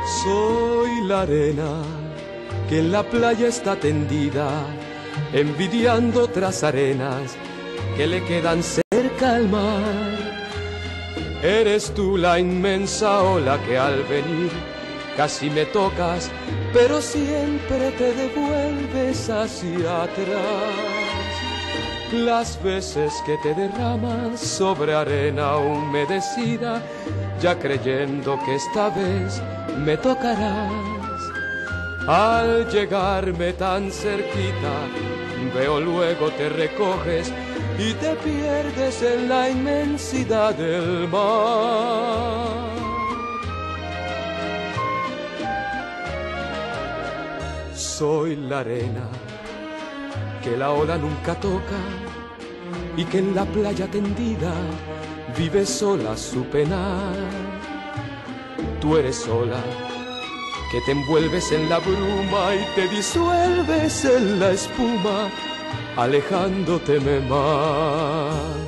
Soy la arena que en la playa está tendida, envidiando otras arenas que le quedan cerca al mar. Eres tú la inmensa ola que al venir casi me tocas, pero siempre te devuelves hacia atrás. Las veces que te derramas sobre arena humedecida, ya creyendo que esta vez me tocarás. Al llegarme tan cerquita, veo luego te recoges y te pierdes en la inmensidad del mar. Soy la arena que la ola nunca toca y que en la playa tendida vive sola su penar. Tú eres sola que te envuelves en la bruma y te disuelves en la espuma, alejándoteme más.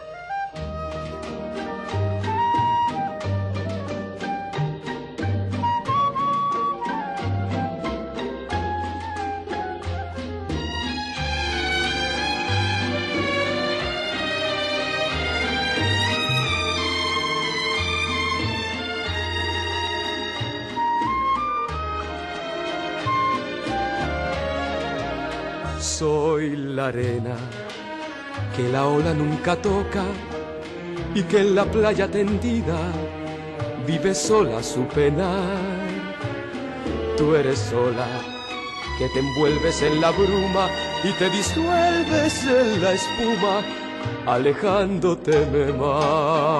Soy la arena que la ola nunca toca y que en la playa tendida vive sola su penar. Tú eres sola que te envuelves en la bruma y te disuelves en la espuma, alejándoteme más.